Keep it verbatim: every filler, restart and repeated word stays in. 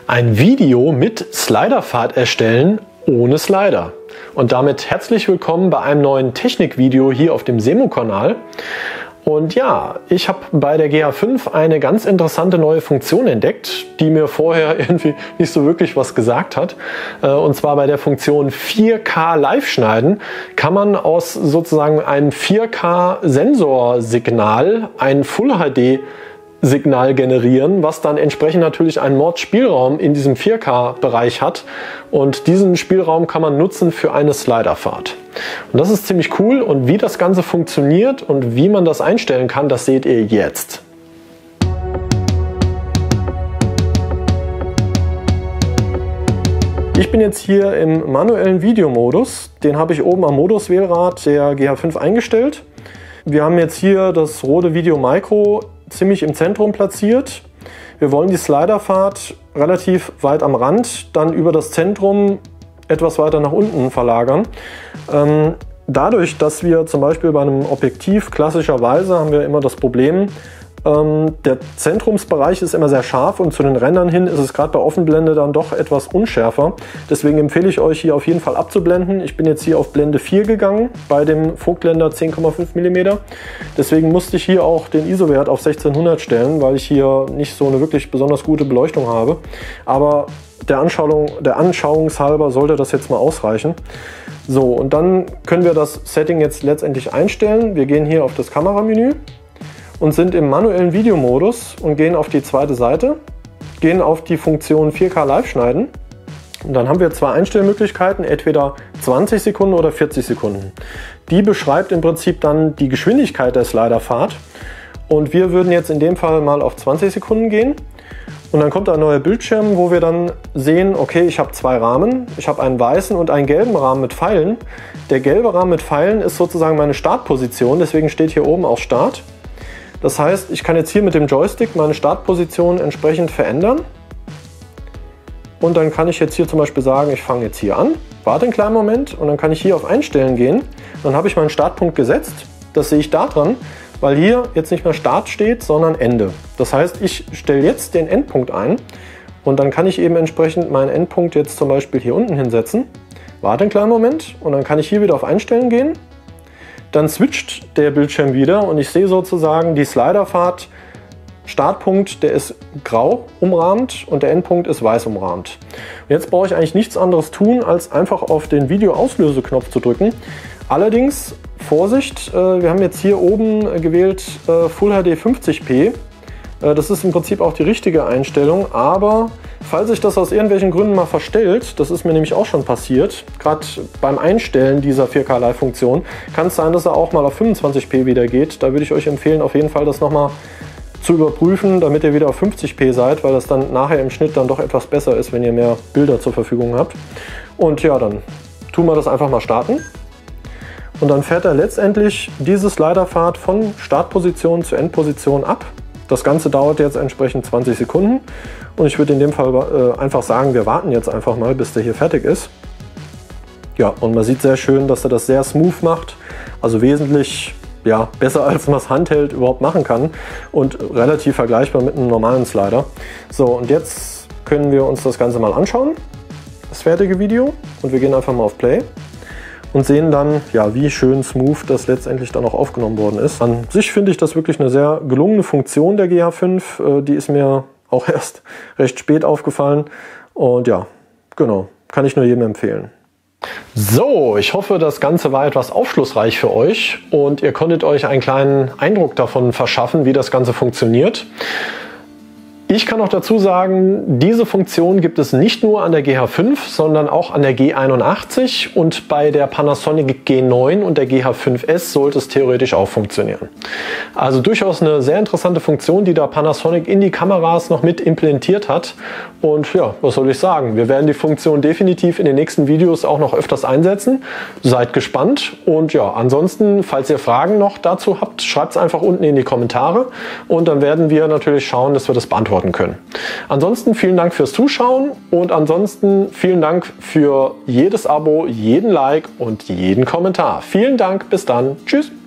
Ein Video mit Sliderpfad erstellen ohne Slider. Und damit herzlich willkommen bei einem neuen Technikvideo hier auf dem Semo-Kanal. Und ja, ich habe bei der G H fünf eine ganz interessante neue Funktion entdeckt, die mir vorher irgendwie nicht so wirklich was gesagt hat. Und zwar bei der Funktion vier K Live schneiden kann man aus sozusagen einem vier K Sensorsignal ein Full H D Signal generieren, was dann entsprechend natürlich einen Mordspielraum in diesem vier K Bereich hat, und diesen Spielraum kann man nutzen für eine Sliderfahrt. Und das ist ziemlich cool, und wie das Ganze funktioniert und wie man das einstellen kann, das seht ihr jetzt. Ich bin jetzt hier im manuellen Videomodus, den habe ich oben am Moduswählrad der G H fünf eingestellt. Wir haben jetzt hier das Rode Video Micro ziemlich im Zentrum platziert. Wir wollen die Sliderfahrt relativ weit am Rand, dann über das Zentrum etwas weiter nach unten verlagern. Ähm, dadurch, dass wir zum Beispiel bei einem Objektiv klassischerweise haben wir immer das Problem, ähm, der Zentrumsbereich ist immer sehr scharf und zu den Rändern hin ist es gerade bei Offenblende dann doch etwas unschärfer. Deswegen empfehle ich euch hier auf jeden Fall abzublenden. Ich bin jetzt hier auf Blende vier gegangen bei dem Vogtländer zehn Komma fünf Millimeter. Deswegen musste ich hier auch den I S O-Wert auf sechzehnhundert stellen, weil ich hier nicht so eine wirklich besonders gute Beleuchtung habe. Aber der Anschauung, der Anschauungshalber sollte das jetzt mal ausreichen. So, und dann können wir das Setting jetzt letztendlich einstellen. Wir gehen hier auf das Kameramenü und sind im manuellen Videomodus und gehen auf die zweite Seite, gehen auf die Funktion vier K Live schneiden. Und dann haben wir zwei Einstellmöglichkeiten, entweder zwanzig Sekunden oder vierzig Sekunden. Die beschreibt im Prinzip dann die Geschwindigkeit der Sliderfahrt. Und wir würden jetzt in dem Fall mal auf zwanzig Sekunden gehen. Und dann kommt ein neuer Bildschirm, wo wir dann sehen, okay, ich habe zwei Rahmen. Ich habe einen weißen und einen gelben Rahmen mit Pfeilen. Der gelbe Rahmen mit Pfeilen ist sozusagen meine Startposition, deswegen steht hier oben auch Start. Das heißt, ich kann jetzt hier mit dem Joystick meine Startposition entsprechend verändern. Und dann kann ich jetzt hier zum Beispiel sagen, ich fange jetzt hier an, warte einen kleinen Moment, und dann kann ich hier auf Einstellen gehen. Dann habe ich meinen Startpunkt gesetzt. Das sehe ich daran, weil hier jetzt nicht mehr Start steht, sondern Ende. Das heißt, ich stelle jetzt den Endpunkt ein und dann kann ich eben entsprechend meinen Endpunkt jetzt zum Beispiel hier unten hinsetzen. Warte einen kleinen Moment und dann kann ich hier wieder auf Einstellen gehen. Dann switcht der Bildschirm wieder und ich sehe sozusagen die Sliderfahrt. Startpunkt, der ist grau umrahmt und der Endpunkt ist weiß umrahmt. Und jetzt brauche ich eigentlich nichts anderes tun, als einfach auf den Video-Auslöseknopf zu drücken. Allerdings, Vorsicht, wir haben jetzt hier oben gewählt Full H D fünfzig p. Das ist im Prinzip auch die richtige Einstellung, aber falls sich das aus irgendwelchen Gründen mal verstellt, das ist mir nämlich auch schon passiert, gerade beim Einstellen dieser vier K Live Funktion, kann es sein, dass er auch mal auf fünfundzwanzig p wieder geht. Da würde ich euch empfehlen, auf jeden Fall das nochmal zu überprüfen, damit ihr wieder auf fünfzig p seid, weil das dann nachher im Schnitt dann doch etwas besser ist, wenn ihr mehr Bilder zur Verfügung habt. Und ja, dann tun wir das einfach mal starten. Und dann fährt er letztendlich diese Sliderfahrt von Startposition zu Endposition ab. Das Ganze dauert jetzt entsprechend zwanzig Sekunden und ich würde in dem Fall äh, einfach sagen, wir warten jetzt einfach mal, bis der hier fertig ist. Ja, und man sieht sehr schön, dass er das sehr smooth macht, also wesentlich ja, besser als man es Handheld überhaupt machen kann und relativ vergleichbar mit einem normalen Slider. So, und jetzt können wir uns das Ganze mal anschauen, das fertige Video, und wir gehen einfach mal auf Play. Und sehen dann, ja, wie schön smooth das letztendlich dann auch aufgenommen worden ist. An sich finde ich das wirklich eine sehr gelungene Funktion der G H fünf. Die ist mir auch erst recht spät aufgefallen. Und ja, genau, kann ich nur jedem empfehlen. So, ich hoffe, das Ganze war etwas aufschlussreich für euch und ihr konntet euch einen kleinen Eindruck davon verschaffen, wie das Ganze funktioniert. Ich kann noch dazu sagen, diese Funktion gibt es nicht nur an der G H fünf, sondern auch an der G einundachtzig, und bei der Panasonic G neun und der G H fünf S sollte es theoretisch auch funktionieren. Also durchaus eine sehr interessante Funktion, die da Panasonic in die Kameras noch mit implementiert hat. Und ja, was soll ich sagen? Wir werden die Funktion definitiv in den nächsten Videos auch noch öfters einsetzen. Seid gespannt, und ja, ansonsten, falls ihr Fragen noch dazu habt, schreibt es einfach unten in die Kommentare und dann werden wir natürlich schauen, dass wir das beantworten können. Ansonsten vielen Dank fürs Zuschauen und ansonsten vielen Dank für jedes Abo, jeden Like und jeden Kommentar. Vielen Dank, bis dann. Tschüss.